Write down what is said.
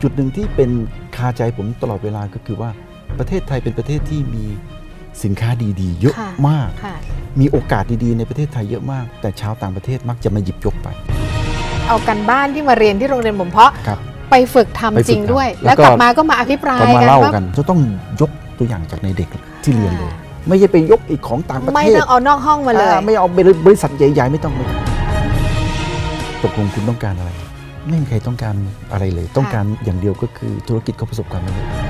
จุดหนึ่งที่เป็นคาใจผมตลอดเวลาก็คือว่าประเทศไทยเป็นประเทศที่มีสินค้าดีๆเยอะมากมีโอกาสดีๆในประเทศไทยเยอะมากแต่ชาวต่างประเทศมักจะมาหยิบยกไปเอากันบ้านที่มาเรียนที่โรงเรียนผมเพาะไปฝึกทำจริงด้วยแล้วกลับมาก็มาอภิปรายกันจะต้องยกตัวอย่างจากในเด็กที่เรียนเลยไม่ใช่ไปยกอีกของต่างประเทศไม่ต้องเอานอกห้องมาเลยไม่เอาบริษัทใหญ่ๆไม่ต้องตกลงคุณต้องการอะไรไม่มีใครต้องการอะไรเลยต้องการอย่างเดียวก็คือธุรกิจเขาประสบความสำเร็จ